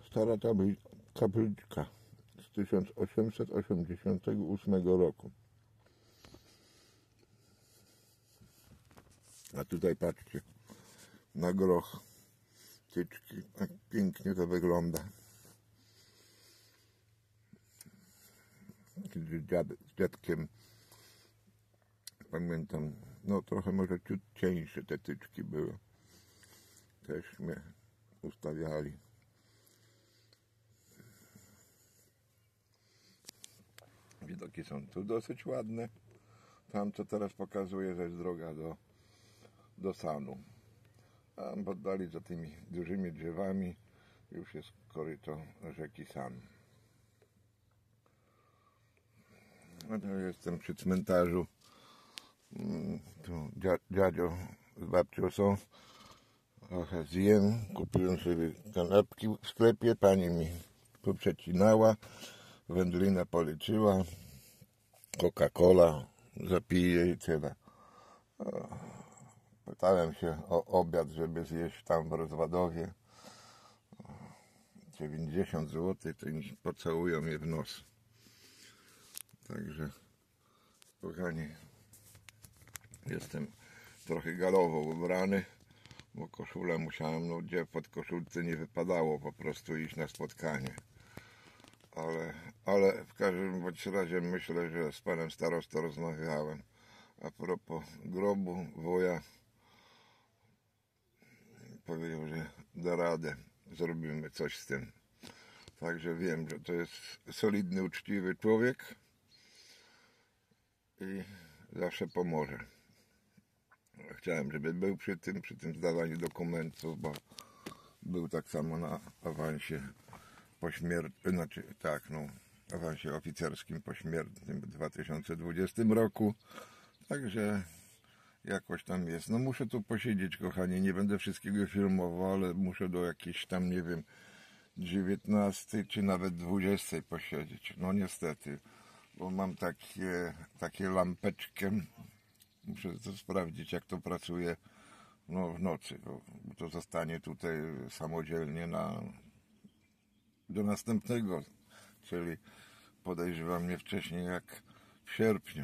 stara kapliczka z 1888 roku. A tutaj patrzcie, na groch tyczki, jak pięknie to wygląda. Kiedy z dziadkiem, pamiętam, no trochę może ciut cieńsze te tyczki były. Też mnie ustawiali. Widoki są tu dosyć ładne. Tam, co teraz pokazuje, że jest droga do Sanu. A w oddali za tymi dużymi drzewami już jest koryto rzeki San. No to jestem przy cmentarzu. Tu dziadzio z babcią są. Trochę zjem. Kupiłem sobie kanapki w sklepie. Pani mi poprzecinała. Wędlinę policzyła. Coca-Cola zapiję i tyle. Pytałem się o obiad, żeby zjeść tam w Rozwadowie. 90 zł, to pocałują je w nos. Także, kochani, jestem trochę galowo ubrany, bo koszulę musiałem, no gdzie pod koszulce nie wypadało po prostu iść na spotkanie. Ale w każdym bądź razie myślę, że z panem starostą rozmawiałem. A propos grobu wuja, powiedział, że da radę, zrobimy coś z tym. Także wiem, że to jest solidny, uczciwy człowiek i zawsze pomoże. Chciałem, żeby był przy tym zdawaniu dokumentów, bo był tak samo na awansie pośmiertnym, znaczy tak, no, awansie oficerskim pośmiertnym w 2020 roku. Także jakoś tam jest. No muszę tu posiedzieć, kochani, nie będę wszystkiego filmował, ale muszę do jakiejś tam, nie wiem, 19 czy nawet 20 posiedzieć. No niestety, bo mam takie lampeczkę. Muszę to sprawdzić, jak to pracuje no, w nocy, bo to zostanie tutaj samodzielnie do następnego, czyli podejrzewam nie wcześniej jak w sierpniu.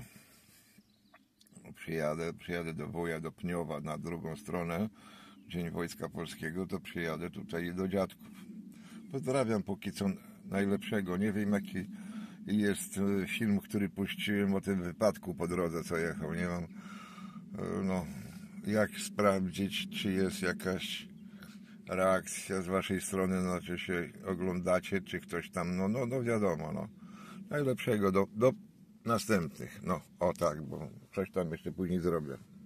Przyjadę do wuja, do Pniowa na drugą stronę, Dzień Wojska Polskiego, to przyjadę tutaj do dziadków. Pozdrawiam póki co najlepszego. Nie wiem, jaki jest film, który puściłem o tym wypadku po drodze, co jechał. Nie mam, no, jak sprawdzić, czy jest jakaś reakcja z waszej strony, znaczy się oglądacie, czy ktoś tam, no wiadomo, no. Najlepszego do następnych. No, o tak, bo coś tam jeszcze później zrobię.